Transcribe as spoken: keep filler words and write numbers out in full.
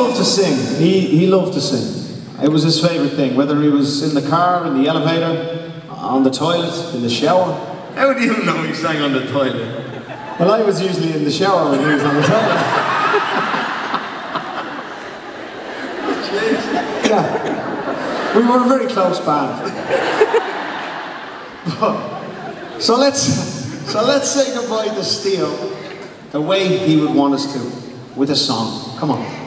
loved to sing. He, he loved to sing. It was his favourite thing, whether he was in the car, in the elevator, on the toilet, in the shower. How do you know he sang on the toilet? Well, I was usually in the shower when he was on the toilet. Yeah. We were a very close band. But, so let's so let's say goodbye to Steel the way he would want us to, with a song. Come on.